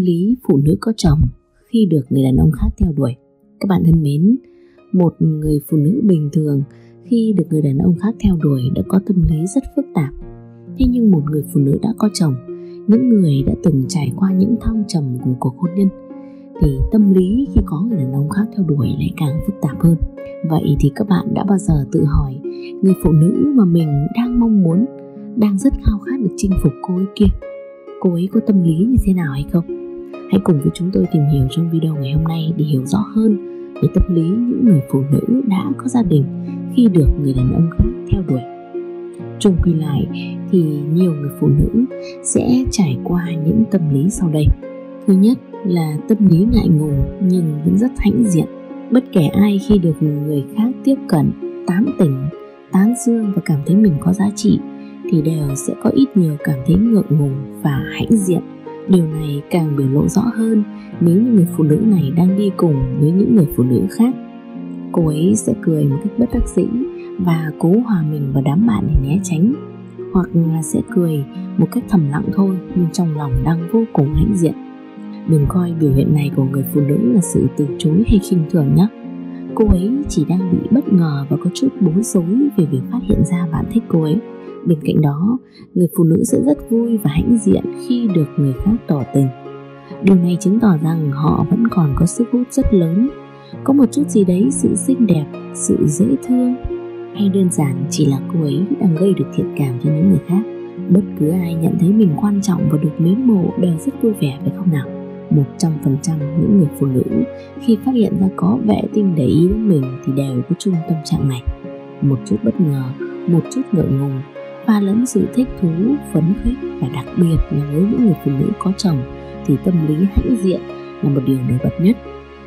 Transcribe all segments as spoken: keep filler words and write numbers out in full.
lý phụ nữ có chồng khi được người đàn ông khác theo đuổi. Các bạn thân mến, một người phụ nữ bình thường khi được người đàn ông khác theo đuổi đã có tâm lý rất phức tạp. Thế nhưng một người phụ nữ đã có chồng, những người đã từng trải qua những thăng trầm của cuộc hôn nhân, thì tâm lý khi có người đàn ông khác theo đuổi lại càng phức tạp hơn. Vậy thì các bạn đã bao giờ tự hỏi, người phụ nữ mà mình đang mong muốn, đang rất khao khát được chinh phục cô ấy kia, cô ấy có tâm lý như thế nào hay không? Hãy cùng với chúng tôi tìm hiểu trong video ngày hôm nay để hiểu rõ hơn về tâm lý những người phụ nữ đã có gia đình khi được người đàn ông khác theo đuổi. Chung quy lại thì nhiều người phụ nữ sẽ trải qua những tâm lý sau đây. Thứ nhất là tâm lý ngại ngùng nhưng vẫn rất hãnh diện. Bất kể ai khi được người khác tiếp cận, tán tỉnh, tán dương và cảm thấy mình có giá trị thì đều sẽ có ít nhiều cảm thấy ngượng ngùng và hãnh diện. Điều này càng biểu lộ rõ hơn nếu như người phụ nữ này đang đi cùng với những người phụ nữ khác. Cô ấy sẽ cười một cách bất đắc dĩ và cố hòa mình vào đám bạn để né tránh, hoặc là sẽ cười một cách thầm lặng thôi nhưng trong lòng đang vô cùng hãnh diện. Đừng coi biểu hiện này của người phụ nữ là sự từ chối hay khinh thường nhé. Cô ấy chỉ đang bị bất ngờ và có chút bối rối về việc phát hiện ra bạn thích cô ấy. Bên cạnh đó, người phụ nữ sẽ rất vui và hãnh diện khi được người khác tỏ tình. Điều này chứng tỏ rằng họ vẫn còn có sức hút rất lớn, có một chút gì đấy sự xinh đẹp, sự dễ thương, hay đơn giản chỉ là cô ấy đang gây được thiện cảm cho những người khác. Bất cứ ai nhận thấy mình quan trọng và được mến mộ đều rất vui vẻ, phải không nào? một trăm phần trăm những người phụ nữ khi phát hiện ra có vệ tinh để ý đến mình thì đều có chung tâm trạng này. Một chút bất ngờ, một chút ngượng ngùng, pha lẫn sự thích thú, phấn khích, và đặc biệt là với những người phụ nữ có chồng thì tâm lý hãnh diện là một điều nổi bật nhất.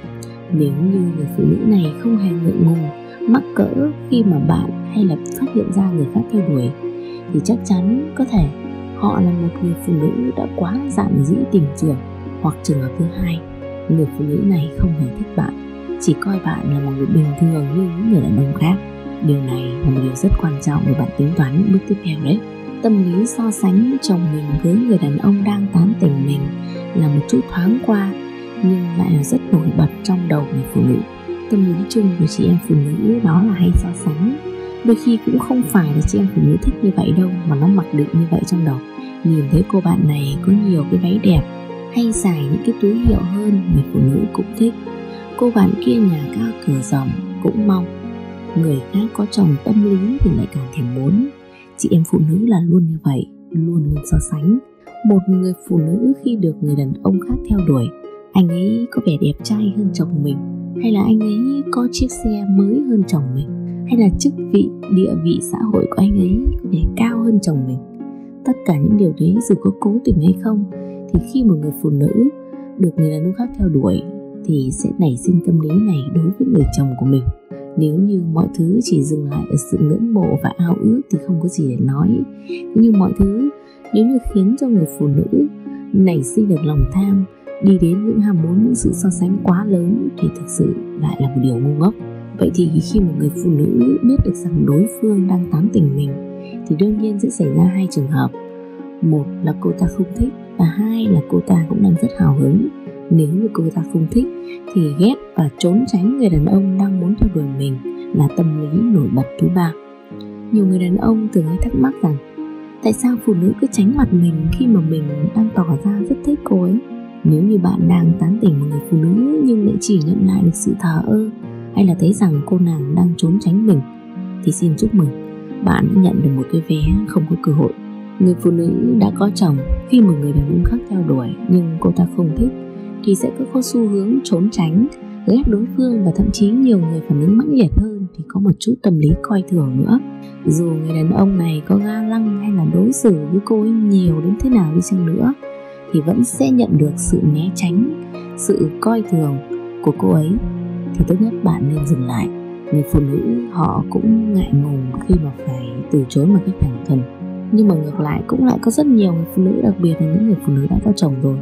Nếu như người phụ nữ này không hề ngượng ngùng, mắc cỡ khi mà bạn hay là phát hiện ra người khác theo đuổi, thì chắc chắn có thể họ là một người phụ nữ đã quá dạn dĩ tình trường. Hoặc trường hợp thứ hai, người phụ nữ này không hề thích bạn, chỉ coi bạn là một người bình thường như những người đàn ông khác. Điều này là một điều rất quan trọng để bạn tính toán những bước tiếp theo đấy. Tâm lý so sánh chồng mình với người đàn ông đang tán tỉnh mình là một chút thoáng qua, nhưng lại là rất nổi bật trong đầu người phụ nữ. Tâm lý chung của chị em phụ nữ đó là hay so sánh. Đôi khi cũng không phải là chị em phụ nữ thích như vậy đâu, mà nó mặc định như vậy trong đầu. Nhìn thấy cô bạn này có nhiều cái váy đẹp, hay xài những cái túi hiệu hơn, người phụ nữ cũng thích. Cô bạn kia nhà cao cửa rộng cũng mong. Người khác có chồng tâm lý thì lại càng thèm muốn. Chị em phụ nữ là luôn như vậy, luôn luôn so sánh. Một người phụ nữ khi được người đàn ông khác theo đuổi, anh ấy có vẻ đẹp trai hơn chồng mình, hay là anh ấy có chiếc xe mới hơn chồng mình, hay là chức vị, địa vị xã hội của anh ấy có vẻ cao hơn chồng mình. Tất cả những điều đấy dù có cố tình hay không, thì khi một người phụ nữ được người đàn ông khác theo đuổi thì sẽ nảy sinh tâm lý này đối với người chồng của mình. Nếu như mọi thứ chỉ dừng lại ở sự ngưỡng mộ và ao ước thì không có gì để nói. Nhưng mọi thứ nếu như khiến cho người phụ nữ nảy sinh được lòng tham, đi đến những ham muốn, những sự so sánh quá lớn, thì thực sự lại là một điều ngu ngốc. Vậy thì khi một người phụ nữ biết được rằng đối phương đang tán tỉnh mình thì đương nhiên sẽ xảy ra hai trường hợp. Một là cô ta không thích, và hai là cô ta cũng đang rất hào hứng. Nếu như cô ta không thích thì ghét và trốn tránh người đàn ông đang muốn theo đuổi mình là tâm lý nổi bật thứ ba. Nhiều người đàn ông thường hay thắc mắc rằng tại sao phụ nữ cứ tránh mặt mình khi mà mình đang tỏ ra rất thích cô ấy. Nếu như bạn đang tán tỉnh một người phụ nữ nhưng lại chỉ nhận lại được sự thờ ơ, hay là thấy rằng cô nàng đang trốn tránh mình, thì xin chúc mừng, bạn đã nhận được một cái vé không có cơ hội. Người phụ nữ đã có chồng khi một người đàn ông khác theo đuổi nhưng cô ta không thích thì sẽ có xu hướng trốn tránh, ghét đối phương, và thậm chí nhiều người phản ứng mãnh liệt hơn thì có một chút tâm lý coi thường nữa. Dù người đàn ông này có ga lăng hay là đối xử với cô ấy nhiều đến thế nào đi chăng nữa thì vẫn sẽ nhận được sự né tránh, sự coi thường của cô ấy. Thì tốt nhất bạn nên dừng lại. Người phụ nữ họ cũng ngại ngùng khi mà phải từ chối một cách thẳng thừng. Nhưng mà ngược lại cũng lại có rất nhiều người phụ nữ, đặc biệt là những người phụ nữ đã có chồng rồi,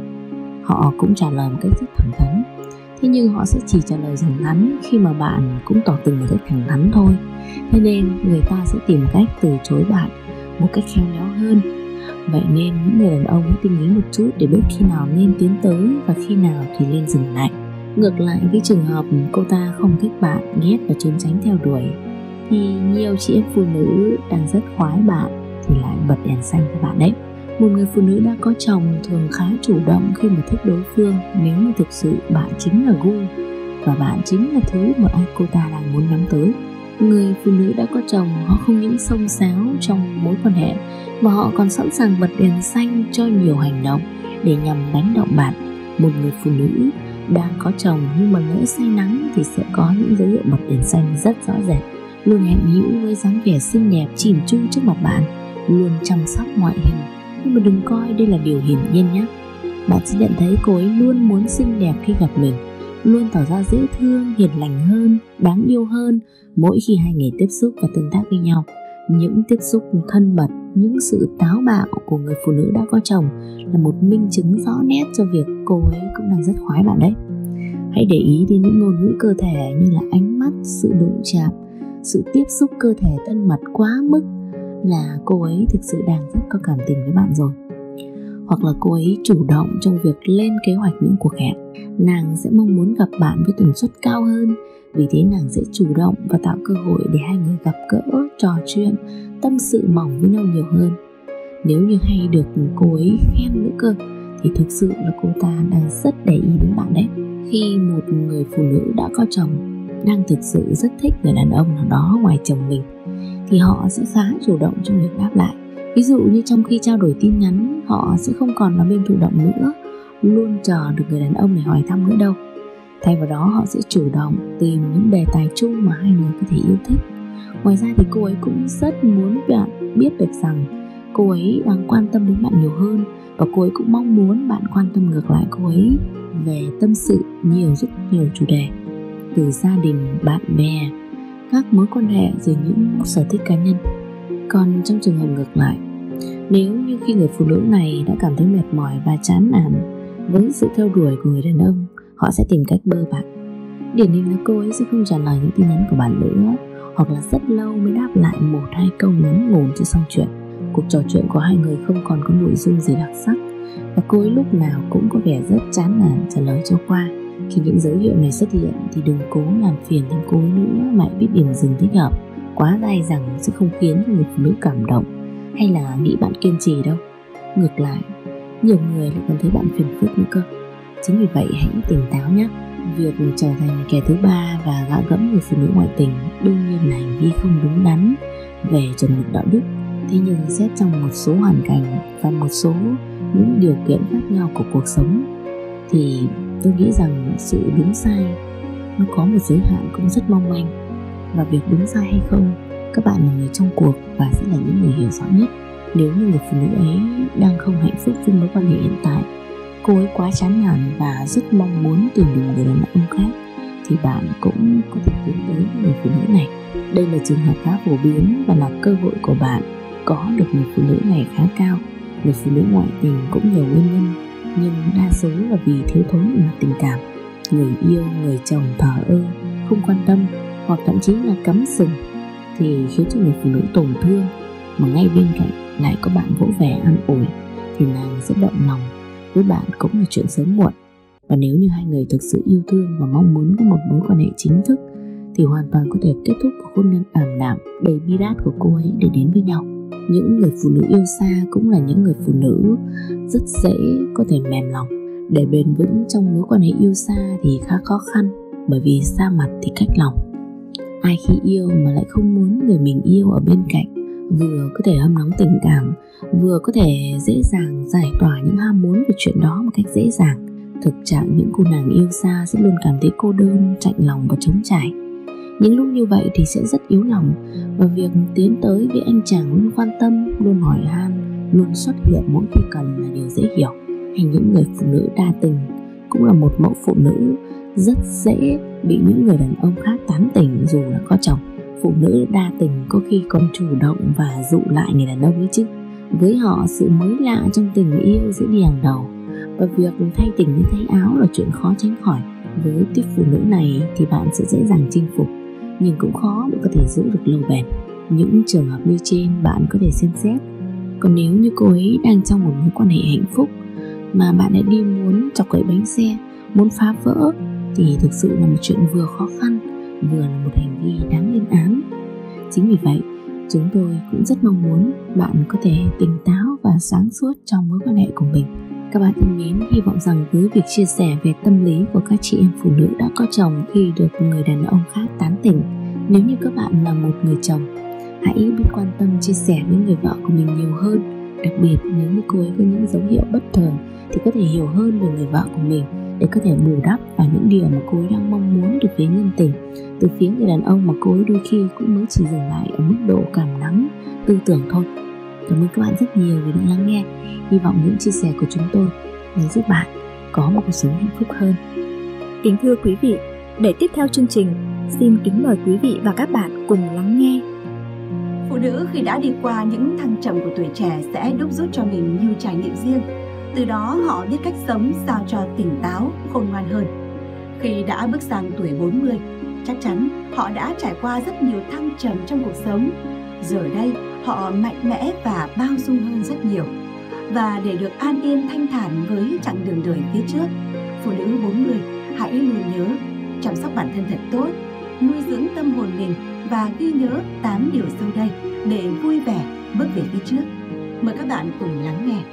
họ cũng trả lời một cách rất thẳng thắn. Thế nhưng họ sẽ chỉ trả lời thẳng thắn khi mà bạn cũng tỏ tình một cách thẳng thắn thôi. Thế nên người ta sẽ tìm cách từ chối bạn một cách khéo léo hơn. Vậy nên những người đàn ông hãy tinh ý một chút để biết khi nào nên tiến tới và khi nào thì nên dừng lại. Ngược lại với trường hợp cô ta không thích bạn, ghét và trốn tránh theo đuổi, thì nhiều chị em phụ nữ đang rất khoái bạn thì lại bật đèn xanh cho bạn đấy. Một người phụ nữ đã có chồng thường khá chủ động khi mà thích đối phương nếu như thực sự bạn chính là gu và bạn chính là thứ mà ai cô ta đang muốn nhắm tới. Người phụ nữ đã có chồng họ không những xông xáo trong mối quan hệ mà họ còn sẵn sàng bật đèn xanh cho nhiều hành động để nhằm đánh động bạn. Một người phụ nữ đang có chồng nhưng mà lỡ say nắng thì sẽ có những dấu hiệu bật đèn xanh rất rõ rệt, luôn hẹn hữu với dáng vẻ xinh đẹp chỉn chu trước mặt bạn, luôn chăm sóc ngoại hình. Nhưng mà đừng coi đây là điều hiển nhiên nhé. Bạn sẽ nhận thấy cô ấy luôn muốn xinh đẹp khi gặp mình, luôn tỏ ra dễ thương, hiền lành hơn, đáng yêu hơn mỗi khi hai người tiếp xúc và tương tác với nhau. Những tiếp xúc thân mật, những sự táo bạo của người phụ nữ đã có chồng là một minh chứng rõ nét cho việc cô ấy cũng đang rất khoái bạn đấy. Hãy để ý đến những ngôn ngữ cơ thể như là ánh mắt, sự đụng chạm, sự tiếp xúc cơ thể thân mật quá mức là cô ấy thực sự đang rất có cảm tình với bạn rồi. Hoặc là cô ấy chủ động trong việc lên kế hoạch những cuộc hẹn. Nàng sẽ mong muốn gặp bạn với tần suất cao hơn, vì thế nàng sẽ chủ động và tạo cơ hội để hai người gặp gỡ, trò chuyện, tâm sự mỏng với nhau nhiều hơn. Nếu như hay được cô ấy khen nữa cơ thì thực sự là cô ta đang rất để ý đến bạn đấy. Khi một người phụ nữ đã có chồng đang thực sự rất thích người đàn ông nào đó ngoài chồng mình thì họ sẽ khá chủ động trong việc đáp lại. Ví dụ như trong khi trao đổi tin nhắn, họ sẽ không còn là bên thụ động nữa, luôn chờ được người đàn ông để hỏi thăm nữa đâu. Thay vào đó họ sẽ chủ động tìm những đề tài chung mà hai người có thể yêu thích. Ngoài ra thì cô ấy cũng rất muốn bạn biết được rằng cô ấy đang quan tâm đến bạn nhiều hơn, và cô ấy cũng mong muốn bạn quan tâm ngược lại cô ấy về tâm sự nhiều, rất nhiều chủ đề, từ gia đình, bạn bè, các mối quan hệ rồi những sở thích cá nhân. Còn trong trường hợp ngược lại, nếu như khi người phụ nữ này đã cảm thấy mệt mỏi và chán nản với sự theo đuổi của người đàn ông, họ sẽ tìm cách bơ bạn. Điển hình là cô ấy sẽ không trả lời những tin nhắn của bạn nữa, hoặc là rất lâu mới đáp lại một hai câu ngắn ngủn cho xong chuyện. Cuộc trò chuyện của hai người không còn có nội dung gì đặc sắc, và cô ấy lúc nào cũng có vẻ rất chán nản trả lời cho qua. Khi những dấu hiệu này xuất hiện thì đừng cố làm phiền thêm cô ấy nữa, mà hãy biết điểm dừng thích hợp. Quá dai dẳng sẽ không khiến người phụ nữ cảm động hay là nghĩ bạn kiên trì đâu. Ngược lại, nhiều người lại còn thấy bạn phiền phức nữa cơ. Chính vì vậy hãy tỉnh táo nhé. Việc trở thành kẻ thứ ba và gạ gẫm người phụ nữ ngoại tình đương nhiên là hành vi không đúng đắn về chuẩn mực đạo đức. Thế nhưng xét trong một số hoàn cảnh và một số những điều kiện khác nhau của cuộc sống thì tôi nghĩ rằng sự đúng sai nó có một giới hạn cũng rất mong manh. Và việc đúng sai hay không, các bạn là người trong cuộc và sẽ là những người hiểu rõ nhất. Nếu như người phụ nữ ấy đang không hạnh phúc với mối quan hệ hiện tại, cô ấy quá chán nản và rất mong muốn tìm được người đàn ông khác, thì bạn cũng có thể tiến tới người phụ nữ này. Đây là trường hợp khá phổ biến và là cơ hội của bạn có được người phụ nữ này khá cao. Người phụ nữ ngoại tình cũng nhiều nguyên nhân, nhưng đa số là vì thiếu thốn về mặt tình cảm. Người yêu, người chồng thờ ơ, không quan tâm hoặc thậm chí là cắm sừng thì khiến cho người phụ nữ tổn thương, mà ngay bên cạnh lại có bạn vỗ về an ủi thì nàng sẽ động lòng với bạn cũng là chuyện sớm muộn. Và nếu như hai người thực sự yêu thương và mong muốn có một mối quan hệ chính thức thì hoàn toàn có thể kết thúc cuộc hôn nhân ảm đạm đầy bi đát của cô ấy để đến với nhau. Những người phụ nữ yêu xa cũng là những người phụ nữ rất dễ có thể mềm lòng. Để bền vững trong mối quan hệ yêu xa thì khá khó khăn, bởi vì xa mặt thì cách lòng. Ai khi yêu mà lại không muốn người mình yêu ở bên cạnh, vừa có thể hâm nóng tình cảm, vừa có thể dễ dàng giải tỏa những ham muốn về chuyện đó một cách dễ dàng. Thực trạng những cô nàng yêu xa sẽ luôn cảm thấy cô đơn, chạnh lòng và trống trải. Những lúc như vậy thì sẽ rất yếu lòng, và việc tiến tới với anh chàng luôn quan tâm, luôn hỏi han, luôn xuất hiện mỗi khi cần là điều dễ hiểu. Hay những người phụ nữ đa tình cũng là một mẫu phụ nữ rất dễ bị những người đàn ông khác tán tỉnh dù là có chồng. Phụ nữ đa tình có khi còn chủ động và dụ lại người đàn ông ấy chứ. Với họ, sự mới lạ trong tình yêu sẽ đi hàng đầu, và việc thay tình như thay áo là chuyện khó tránh khỏi. Với tiếp phụ nữ này thì bạn sẽ dễ dàng chinh phục, nhưng cũng khó để có thể giữ được lâu bền. Những trường hợp như trên bạn có thể xem xét Còn nếu như cô ấy đang trong một mối quan hệ hạnh phúc mà bạn lại đi muốn chọc gãy bánh xe, muốn phá vỡ, thì thực sự là một chuyện vừa khó khăn, vừa là một hành vi đáng lên án. Chính vì vậy, chúng tôi cũng rất mong muốn bạn có thể tỉnh táo và sáng suốt trong mối quan hệ của mình. Các bạn thân mến, hy vọng rằng với việc chia sẻ về tâm lý của các chị em phụ nữ đã có chồng khi được người đàn ông khác tán tỉnh, nếu như các bạn là một người chồng, hãy biết quan tâm chia sẻ với người vợ của mình nhiều hơn. Đặc biệt nếu như cô ấy có những dấu hiệu bất thường thì có thể hiểu hơn về người vợ của mình để có thể bù đắp vào những điều mà cô ấy đang mong muốn được phía nhân tình từ phía người đàn ông mà cô ấy đôi khi cũng mới chỉ dừng lại ở mức độ cảm nắng tư tưởng thôi. Cảm ơn các bạn rất nhiều vì đã lắng nghe. Hy vọng những chia sẻ của chúng tôi sẽ giúp bạn có một cuộc sống hạnh phúc hơn. Kính thưa quý vị, để tiếp theo chương trình, xin kính mời quý vị và các bạn cùng lắng nghe. Phụ nữ khi đã đi qua những thăng trầm của tuổi trẻ sẽ đúc rút cho mình nhiều trải nghiệm riêng. Từ đó họ biết cách sống sao cho tỉnh táo, khôn ngoan hơn. Khi đã bước sang tuổi bốn mươi, chắc chắn họ đã trải qua rất nhiều thăng trầm trong cuộc sống. Giờ đây, họ mạnh mẽ và bao dung hơn rất nhiều. Và để được an yên thanh thản với chặng đường đời phía trước, phụ nữ bốn mươi hãy luôn nhớ chăm sóc bản thân thật tốt, nuôi dưỡng tâm hồn mình và ghi nhớ tám điều sau đây để vui vẻ bước về phía trước. Mời các bạn cùng lắng nghe.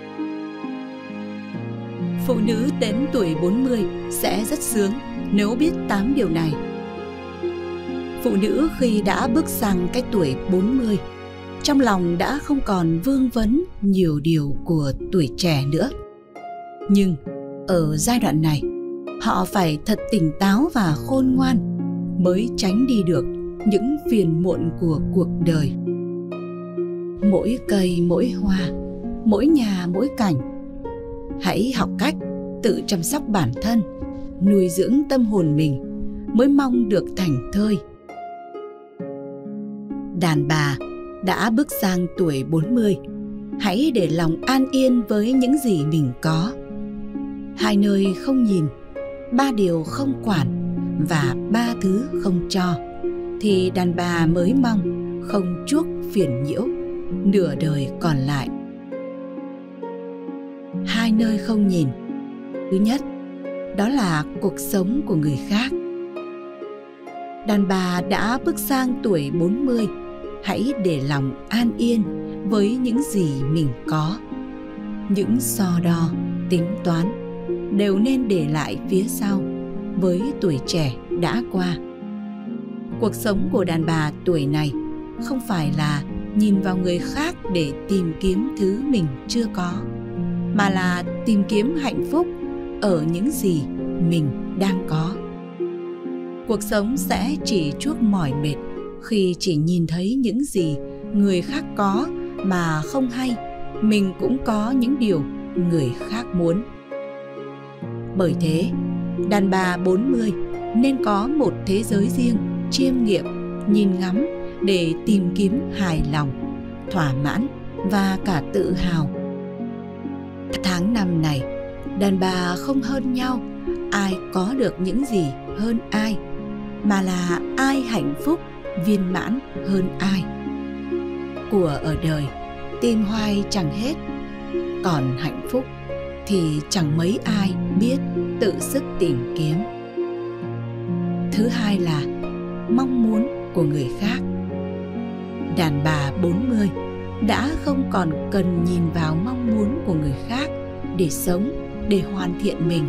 Phụ nữ đến tuổi bốn mươi sẽ rất sướng nếu biết tám điều này. Phụ nữ khi đã bước sang cái tuổi bốn mươi, trong lòng đã không còn vương vấn nhiều điều của tuổi trẻ nữa. Nhưng ở giai đoạn này, họ phải thật tỉnh táo và khôn ngoan mới tránh đi được những phiền muộn của cuộc đời. Mỗi cây mỗi hoa, mỗi nhà mỗi cảnh, hãy học cách tự chăm sóc bản thân, nuôi dưỡng tâm hồn mình mới mong được thành thơi. Đàn bà đã bước sang tuổi bốn mươi, hãy để lòng an yên với những gì mình có. Hai nơi không nhìn, ba điều không quản và ba thứ không cho, thì đàn bà mới mong không chuốc phiền nhiễu nửa đời còn lại. Hai nơi không nhìn. Thứ nhất, đó là cuộc sống của người khác. Đàn bà đã bước sang tuổi bốn mươi, hãy để lòng an yên với những gì mình có. Những so đo, tính toán đều nên để lại phía sau với tuổi trẻ đã qua. Cuộc sống của đàn bà tuổi này không phải là nhìn vào người khác để tìm kiếm thứ mình chưa có, mà là tìm kiếm hạnh phúc ở những gì mình đang có. Cuộc sống sẽ chỉ chuốc mỏi mệt khi chỉ nhìn thấy những gì người khác có mà không hay mình cũng có những điều người khác muốn. Bởi thế, đàn bà bốn mươi nên có một thế giới riêng, chiêm nghiệm, nhìn ngắm để tìm kiếm hài lòng, thỏa mãn và cả tự hào. Tháng năm này, đàn bà không hơn nhau ai có được những gì hơn ai, mà là ai hạnh phúc, viên mãn hơn ai. Của ở đời tìm hoài chẳng hết, còn hạnh phúc thì chẳng mấy ai biết tự sức tìm kiếm. Thứ hai là mong muốn của người khác. Đàn bà bốn mươi đã không còn cần nhìn vào mong muốn của người khác để sống, để hoàn thiện mình.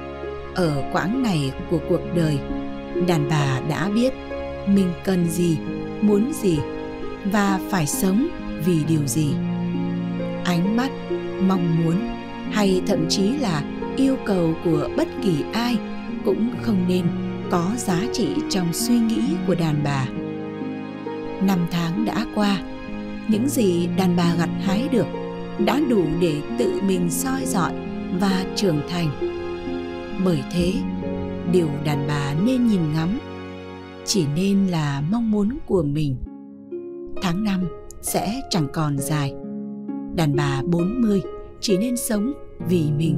Ở quãng này của cuộc đời, đàn bà đã biết mình cần gì, muốn gì và phải sống vì điều gì. Ánh mắt, mong muốn hay thậm chí là yêu cầu của bất kỳ ai cũng không nên có giá trị trong suy nghĩ của đàn bà. Năm tháng đã qua, những gì đàn bà gặt hái được đã đủ để tự mình soi dọi và trưởng thành. Bởi thế, điều đàn bà nên nhìn ngắm chỉ nên là mong muốn của mình. Tháng năm sẽ chẳng còn dài. Đàn bà bốn mươi chỉ nên sống vì mình.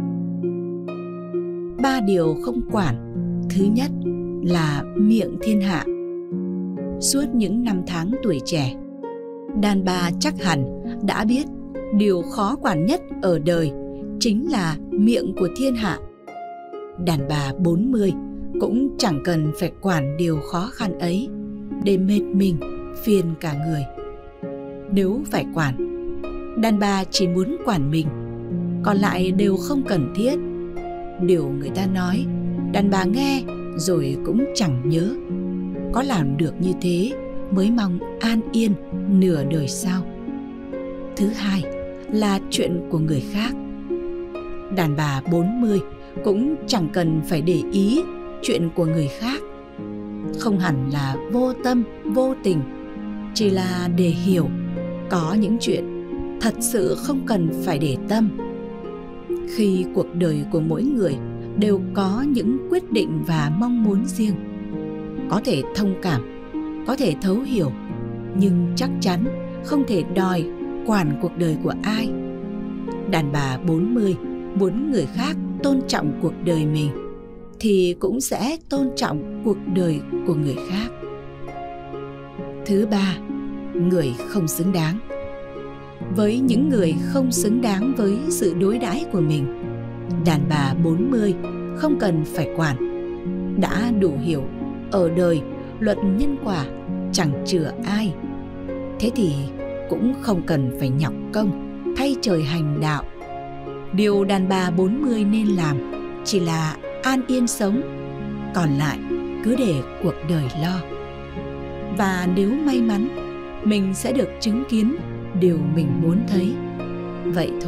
Ba điều không quản. Thứ nhất là miệng thiên hạ. Suốt những năm tháng tuổi trẻ, đàn bà chắc hẳn đã biết điều khó quản nhất ở đời chính là miệng của thiên hạ. Đàn bà bốn mươi cũng chẳng cần phải quản điều khó khăn ấy để mệt mình, phiền cả người. Nếu phải quản, đàn bà chỉ muốn quản mình, còn lại đều không cần thiết. Điều người ta nói, đàn bà nghe rồi cũng chẳng nhớ. Có làm được như thế mới mong an yên nửa đời sau. Thứ hai là chuyện của người khác. Đàn bà bốn mươi cũng chẳng cần phải để ý chuyện của người khác. Không hẳn là vô tâm, vô tình, chỉ là để hiểu có những chuyện thật sự không cần phải để tâm. Khi cuộc đời của mỗi người đều có những quyết định và mong muốn riêng, có thể thông cảm, có thể thấu hiểu, nhưng chắc chắn không thể đòi quản cuộc đời của ai. Đàn bà bốn mươi muốn người khác tôn trọng cuộc đời mình thì cũng sẽ tôn trọng cuộc đời của người khác. Thứ ba, người không xứng đáng. Với những người không xứng đáng với sự đối đãi của mình, đàn bà bốn mươi không cần phải quản. Đã đủ hiểu ở đời luật nhân quả chẳng chừa ai. Thế thì cũng không cần phải nhọc công thay trời hành đạo. Điều đàn bà bốn mươi nên làm chỉ là an yên sống, còn lại cứ để cuộc đời lo. Và nếu may mắn, mình sẽ được chứng kiến điều mình muốn thấy. Vậy thôi.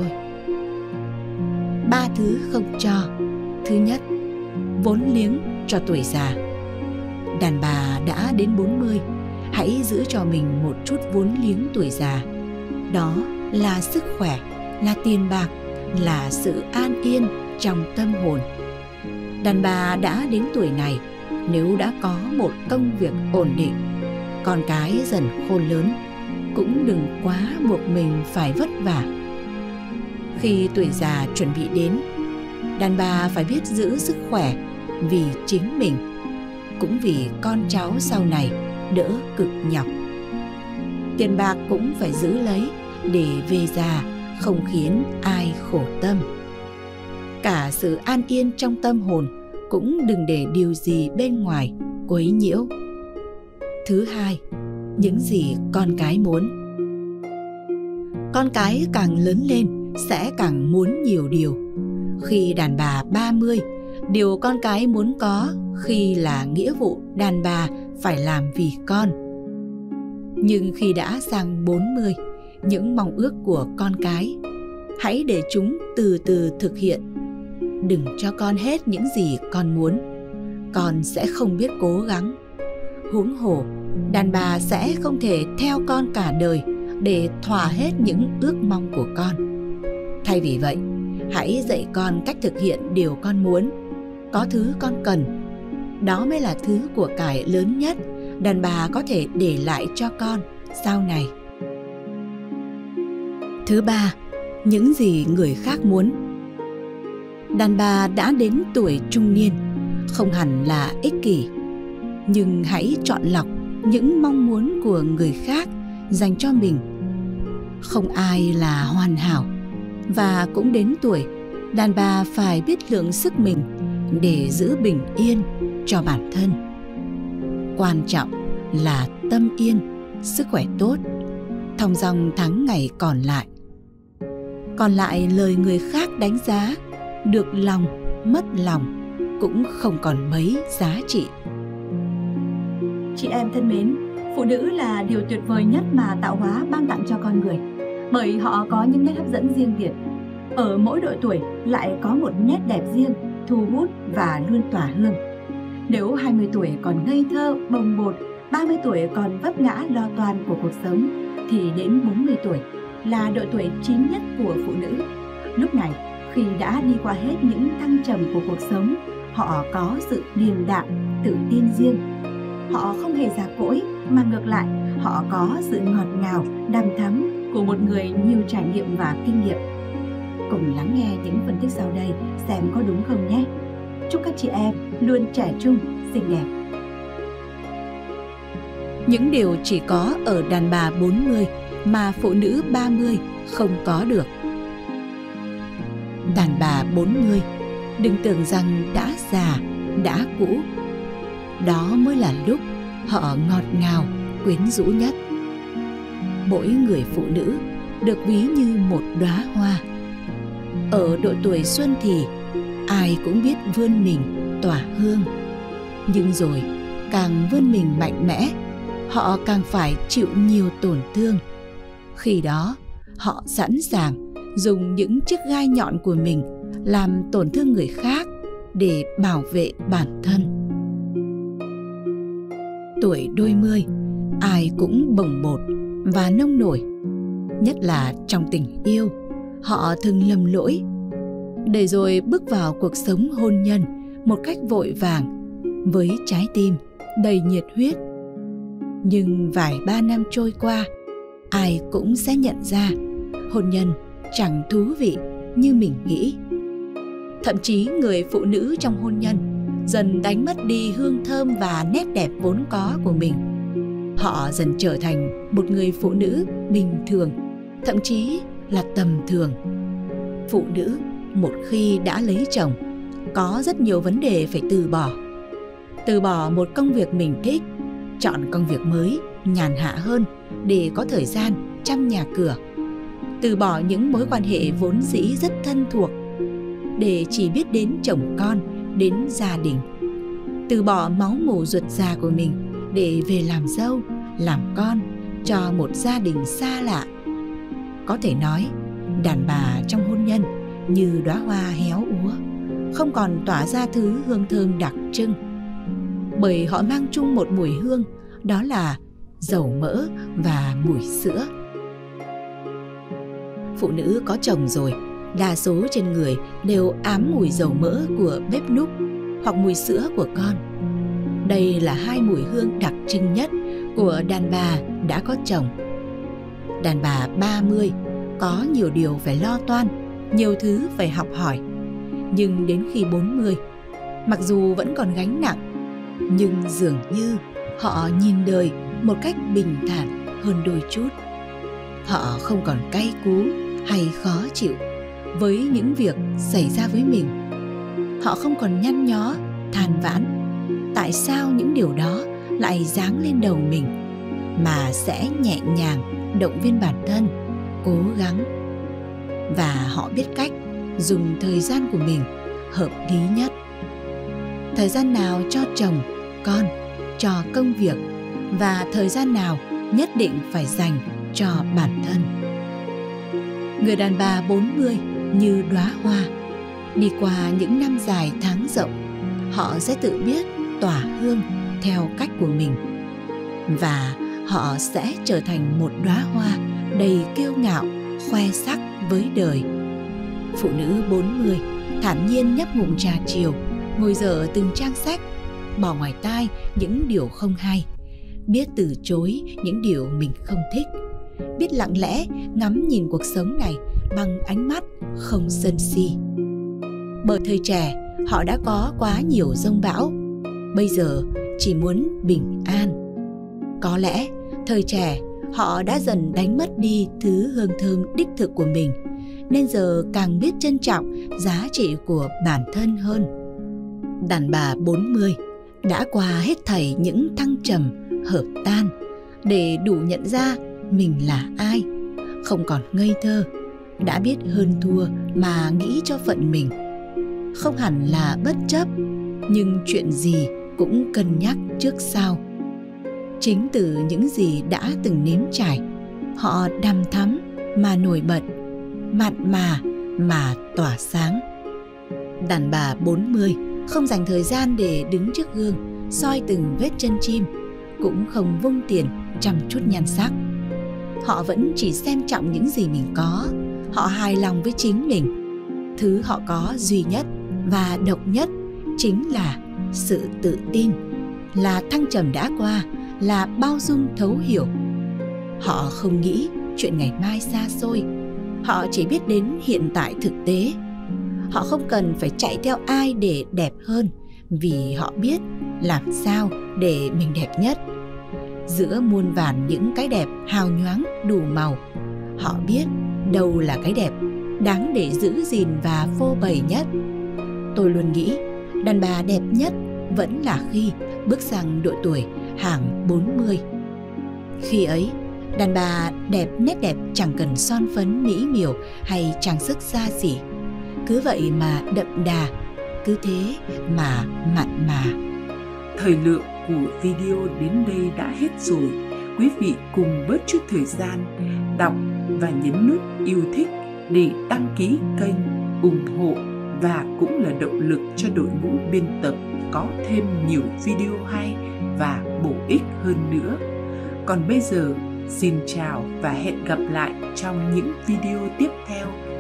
Ba thứ không cho. Thứ nhất, vốn liếng cho tuổi già. Đàn bà đã đến bốn mươi, hãy giữ cho mình một chút vốn liếng tuổi già. Đó là sức khỏe, là tiền bạc, là sự an yên trong tâm hồn. Đàn bà đã đến tuổi này, nếu đã có một công việc ổn định, con cái dần khôn lớn, cũng đừng quá buộc mình phải vất vả. Khi tuổi già chuẩn bị đến, đàn bà phải biết giữ sức khỏe vì chính mình, cũng vì con cháu sau này đỡ cực nhọc. Tiền bạc cũng phải giữ lấy để về già không khiến ai khổ tâm. Cả sự an yên trong tâm hồn cũng đừng để điều gì bên ngoài quấy nhiễu. Thứ hai, những gì con cái muốn. Con cái càng lớn lên sẽ càng muốn nhiều điều. Khi đàn bà ba mươi, điều con cái muốn có khi là nghĩa vụ đàn bà phải làm vì con. Nhưng khi đã sang bốn mươi, những mong ước của con cái, hãy để chúng từ từ thực hiện. Đừng cho con hết những gì con muốn, con sẽ không biết cố gắng. Huống hồ, đàn bà sẽ không thể theo con cả đời để thỏa hết những ước mong của con. Thay vì vậy, hãy dạy con cách thực hiện điều con muốn. Có thứ con cần, đó mới là thứ của cải lớn nhất đàn bà có thể để lại cho con sau này. Thứ ba, những gì người khác muốn. Đàn bà đã đến tuổi trung niên, không hẳn là ích kỷ, nhưng hãy chọn lọc những mong muốn của người khác dành cho mình. Không ai là hoàn hảo, và cũng đến tuổi đàn bà phải biết lượng sức mình để giữ bình yên cho bản thân. Quan trọng là tâm yên, sức khỏe tốt, thong dong tháng ngày còn lại. Còn lại lời người khác đánh giá, được lòng, mất lòng cũng không còn mấy giá trị. Chị em thân mến, phụ nữ là điều tuyệt vời nhất mà tạo hóa ban tặng cho con người, bởi họ có những nét hấp dẫn riêng biệt. Ở mỗi độ tuổi lại có một nét đẹp riêng, thu hút và luôn tỏa hương. Nếu hai mươi tuổi còn ngây thơ, bồng bột, ba mươi tuổi còn vấp ngã lo toan của cuộc sống, thì đến bốn mươi tuổi là độ tuổi chín nhất của phụ nữ. Lúc này, khi đã đi qua hết những thăng trầm của cuộc sống, họ có sự điềm đạm, tự tin riêng. Họ không hề già cỗi, mà ngược lại, họ có sự ngọt ngào, đằm thắm của một người nhiều trải nghiệm và kinh nghiệm. Cùng lắng nghe những phân tích sau đây xem có đúng không nhé. Chúc các chị em luôn trẻ trung, xinh đẹp. Những điều chỉ có ở đàn bà bốn mươi mà phụ nữ ba mươi không có được. Đàn bà bốn mươi đừng tưởng rằng đã già, đã cũ. Đó mới là lúc họ ngọt ngào, quyến rũ nhất. Mỗi người phụ nữ được ví như một đóa hoa. Ở độ tuổi xuân thì ai cũng biết vươn mình tỏa hương. Nhưng rồi càng vươn mình mạnh mẽ, họ càng phải chịu nhiều tổn thương. Khi đó họ sẵn sàng dùng những chiếc gai nhọn của mình làm tổn thương người khác để bảo vệ bản thân. Tuổi đôi mươi, ai cũng bồng bột và nông nổi. Nhất là trong tình yêu, họ thường lầm lỗi, để rồi bước vào cuộc sống hôn nhân một cách vội vàng, với trái tim đầy nhiệt huyết. Nhưng vài ba năm trôi qua, ai cũng sẽ nhận ra hôn nhân chẳng thú vị như mình nghĩ. Thậm chí người phụ nữ trong hôn nhân dần đánh mất đi hương thơm và nét đẹp vốn có của mình. Họ dần trở thành một người phụ nữ bình thường, thậm chí là tầm thường. Phụ nữ một khi đã lấy chồng, có rất nhiều vấn đề phải từ bỏ. Từ bỏ một công việc mình thích, chọn công việc mới, nhàn hạ hơn để có thời gian chăm nhà cửa. Từ bỏ những mối quan hệ vốn dĩ rất thân thuộc để chỉ biết đến chồng con, đến gia đình. Từ bỏ máu mủ ruột già của mình để về làm dâu, làm con cho một gia đình xa lạ. Có thể nói, đàn bà trong hôn nhân như đóa hoa héo úa, không còn tỏa ra thứ hương thơm đặc trưng. Bởi họ mang chung một mùi hương, đó là dầu mỡ và mùi sữa. Phụ nữ có chồng rồi, đa số trên người đều ám mùi dầu mỡ của bếp núc hoặc mùi sữa của con. Đây là hai mùi hương đặc trưng nhất của đàn bà đã có chồng. Đàn bà ba mươi có nhiều điều phải lo toan, nhiều thứ phải học hỏi. Nhưng đến khi bốn mươi, mặc dù vẫn còn gánh nặng, nhưng dường như họ nhìn đời một cách bình thản hơn đôi chút. Họ không còn cay cú hay khó chịu với những việc xảy ra với mình. Họ không còn nhăn nhó, than vãn tại sao những điều đó lại giáng lên đầu mình, mà sẽ nhẹ nhàng động viên bản thân, cố gắng. Và họ biết cách dùng thời gian của mình hợp lý nhất. Thời gian nào cho chồng, con, cho công việc, và thời gian nào nhất định phải dành cho bản thân. Người đàn bà bốn mươi như đóa hoa, đi qua những năm dài tháng rộng, họ sẽ tự biết tỏa hương theo cách của mình. Và họ sẽ trở thành một đóa hoa đầy kiêu ngạo, khoe sắc với đời. Phụ nữ bốn mươi thản nhiên nhấp ngụm trà chiều, ngồi dở từng trang sách, bỏ ngoài tai những điều không hay, biết từ chối những điều mình không thích, biết lặng lẽ ngắm nhìn cuộc sống này bằng ánh mắt không sân si. Bởi thời trẻ, họ đã có quá nhiều dông bão, bây giờ chỉ muốn bình an. Có lẽ thời trẻ họ đã dần đánh mất đi thứ hương thơm đích thực của mình, nên giờ càng biết trân trọng giá trị của bản thân hơn. Đàn bà bốn mươi đã qua hết thảy những thăng trầm, hợp tan để đủ nhận ra mình là ai, không còn ngây thơ, đã biết hơn thua mà nghĩ cho phận mình. Không hẳn là bất chấp, nhưng chuyện gì cũng cân nhắc trước sau. Chính từ những gì đã từng nếm trải, họ đằm thắm mà nổi bật, mặn mà mà tỏa sáng. Đàn bà bốn mươi không dành thời gian để đứng trước gương soi từng vết chân chim, cũng không vung tiền chăm chút nhan sắc. Họ vẫn chỉ xem trọng những gì mình có. Họ hài lòng với chính mình. Thứ họ có duy nhất và độc nhất chính là sự tự tin, là thăng trầm đã qua, là bao dung thấu hiểu. Họ không nghĩ chuyện ngày mai xa xôi. Họ chỉ biết đến hiện tại thực tế. Họ không cần phải chạy theo ai để đẹp hơn, vì họ biết làm sao để mình đẹp nhất. giữa muôn vàn những cái đẹp hào nhoáng đủ màu. Họ biết đâu là cái đẹp đáng để giữ gìn và phô bày nhất. Tôi luôn nghĩ đàn bà đẹp nhất vẫn là khi bước sang độ tuổi hàng bốn mươi. Khi ấy, đàn bà đẹp nét đẹp chẳng cần son phấn mỹ miều hay trang sức xa xỉ. Cứ vậy mà đậm đà, cứ thế mà mặn mà. Thời lượng của video đến đây đã hết rồi. Quý vị cùng bớt chút thời gian đọc và nhấn nút yêu thích để đăng ký kênh, ủng hộ và cũng là động lực cho đội ngũ biên tập có thêm nhiều video hay và bổ ích hơn nữa. Còn bây giờ, xin chào và hẹn gặp lại trong những video tiếp theo.